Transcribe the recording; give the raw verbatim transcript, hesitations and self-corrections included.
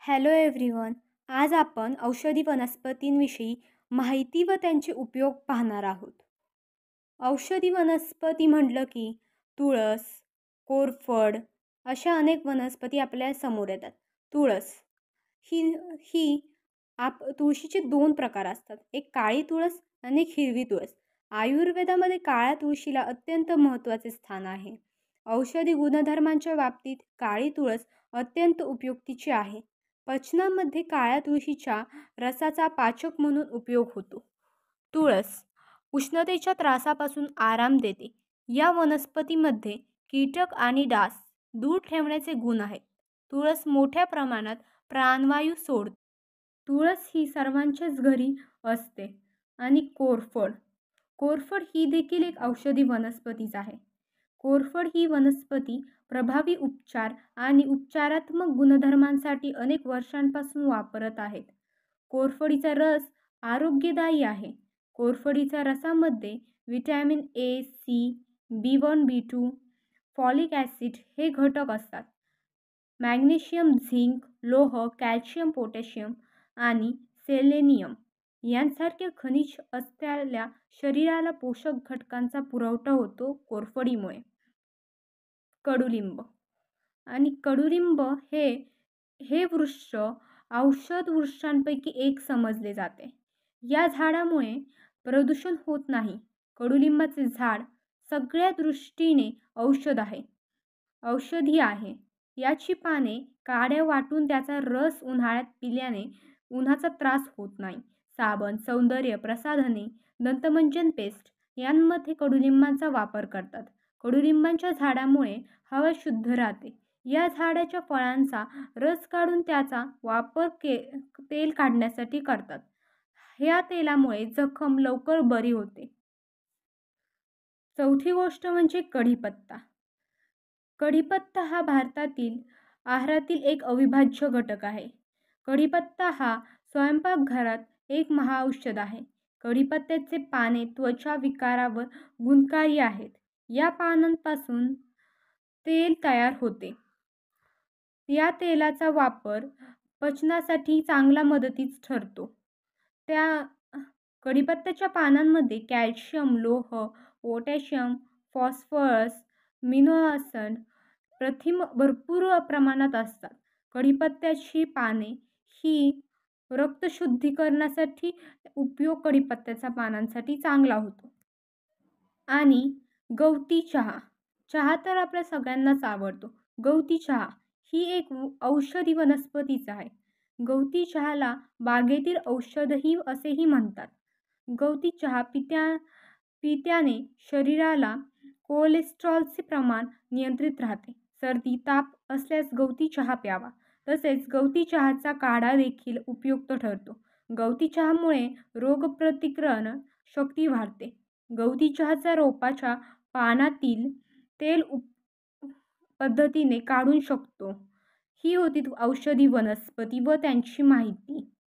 Hello everyone. आज आपण औषधी वनस्पतींविषयी माहिती व त्यांचे उपयोग पाहणार आहोत. औषधी वनस्पती म्हटलं की तुळस, कोरफड अशा अनेक वनस्पती आपल्या समोर येतात. तुळस ही ही आप तुळशीचे दोन प्रकार असतात. एक काळी तुळस आणि एक हिरवी तुळस. आयुर्वेदामध्ये काळ्या तुळशीला अत्यंत महत्त्वाचे स्थान आहे. औषधी गुणधर्मांच्या बाबतीत काळी तुळस अत्यंत उपयुक्तीची आहे. पचनामध्ये काळ्या तुळशीच्या रसाचा पाचक म्हणून उपयोग होतो. तुळस उष्णतेच्या त्रासापासून आराम देते. या वनस्पतीमध्ये कीटक आणि डास दूर ठेवण्याचे गुण आहेत. तुळस मोठ्या प्रमाणात प्राणवायू सोडते. तुळस ही सर्वांच्याच घरी असते. आणि कोरफड कोरफड ही देखील एक औषधी वनस्पतीच आहे. कोरफड ही वनस्पती प्रभावी उपचार आणि उपचारात्मक गुणधर्मांसाठी अनेक वर्षांपासून वापरत आहेत. कोरफडीचा रस आरोग्यदायी आहे. कोरफडीच्या रसामध्ये vitamin A, C, B one, B two, folic acid हे घटक असतात. मॅग्नेशियम, झिंक, लोह, कॅल्शियम, पोटॅशियम आणि सेलेनियम यांसारखे खनिज असलेल्या शरीराला पोषक घटकांचा पुरवठा होतो कोरफडीमुळे. कडुलिंब आणि कडुलिंब हे हे वृक्ष औषध वृक्षांपैकी एक समजले जाते. या झाडामुळे प्रदूषण होत नाही. कडुलिंबाचे झाड सगळ्या दृष्टीने औषध आहे औषधी आहे. याची पाने काड्या वाटून त्याचा रस उन्हाळ्यात पिल्याने उन्हाचा त्रास होत नाही. साबण, सौंदर्य प्रसाधने, दंतमंजन पेस्ट यांमध्ये कडुलिंबाचा वापर करतात. कडुलिंबाच्या झाडामुळे हवा शुद्ध राहते. या झाडाच्या फळांचा रस काढून त्याचा वापर के तेल काढण्यासाठी करतात. ह्या तेलामुळे जखम लवकर बरी होते. चौथी गोष्ट म्हणजे कढीपत्ता. कढीपत्ता हा भारतातील आहारातील एक अविभाज्य घटक आहे. कढीपत्ता हा स्वयंपाकघरात एक महाऔषध आहे. कढीपत्त्याचे पाने त्वचा विकारावर गुणकारी आहेत. या पानांपासून तेल तयार होते. या तेलाचा वापर पचनासाठी चांगला मदतीस ठरतो. त्या कढीपत्त्याच्या पानांमध्ये कॅल्शियम, लोह, पोटॅशियम, फॉस्फरस, मिनो ॲसिड प्रथिन भरपूर प्रमाणात असतात. कढीपत्त्याची पाने ही रक्तशुद्धीकरणासाठी उपयोग कढीपत्त्याच्या पानांसाठी चांगला होतो. आणि गवती चहा. चहा तर आपल्या सगळ्यांनाच आवडतो. गवती चहा ही एक औषधी वनस्पतीच आहे. गवती चहाला बागेतील औषधही असेही म्हणतात. गवती चहा पित्या पित्याने शरीराला कोलेस्ट्रॉलचे प्रमाण नियंत्रित राहते. सर्दी, ताप असल्यास गवती चहा प्यावा. तसेच गवती चहाचा काढा देखील उपयुक्त ठरतो. गवती चहामुळे रोगप्रतिकारक शक्ती वाढते. गवती चहाचा रोपाच्या पानातील तेल उप पद्धतीने काढू शकतो. ही होती औषधी वनस्पती व त्यांची माहिती.